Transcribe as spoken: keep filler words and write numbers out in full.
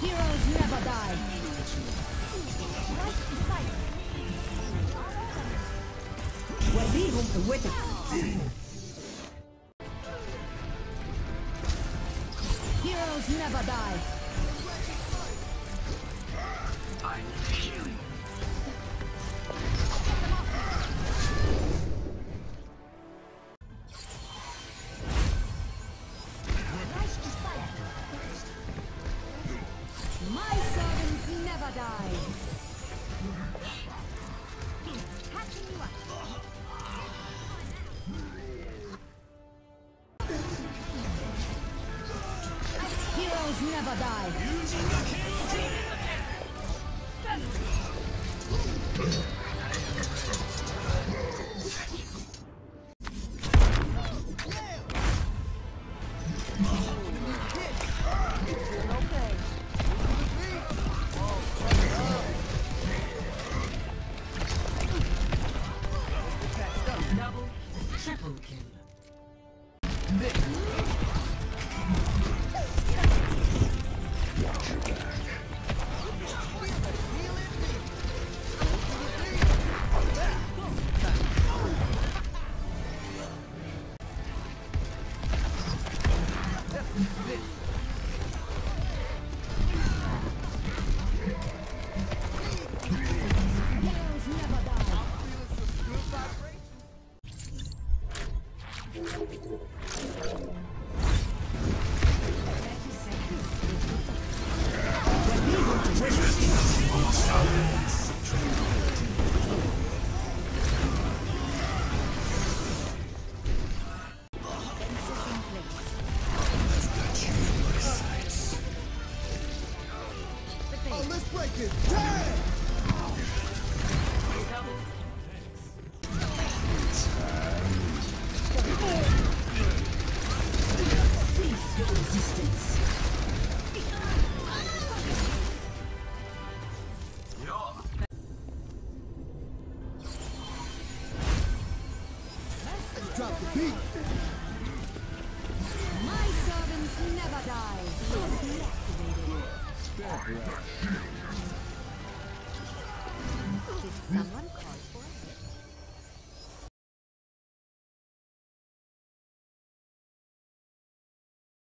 Heroes never die. وريهم قوتك. Heroes never die. I'm healing. My servants never die. Heroes never die. Double, triple kill. Heroes never die. Oh, let's break it. Damn! Cease your resistance. Drop the beat.